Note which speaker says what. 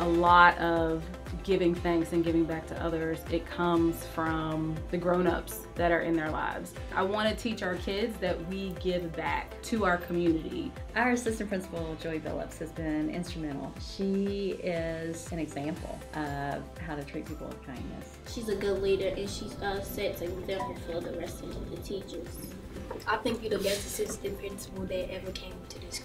Speaker 1: lot of giving thanks and giving back to others, it comes from the grown-ups that are in their lives. I want to teach our kids that we give back to our community.
Speaker 2: Our assistant principal, Joy Billops, has been instrumental. She is an example of how to treat people with kindness.
Speaker 3: She's a good leader, and she sets an example for the rest of the teachers.
Speaker 4: I think you're the best assistant principal that ever came to this